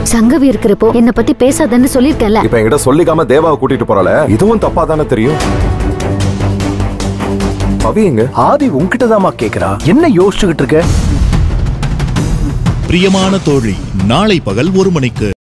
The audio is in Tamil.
சங்கவி இருக்கிறப்போ என்ன பத்தி பேசாதன்னு சொல்லிருக்கல. இப்ப என்கிட்ட சொல்லிக்காம தேவாவை கூட்டிட்டு போறாள, இதுவும் தப்பா தானே தெரியும். பவி எங்க? ஆதி உன்கிட்ட தாமா கேக்குறா. என்ன யோசிச்சுக்கிட்டு இருக்க? பிரியமான தோழி நாளை பகல் 1 மணிக்கு.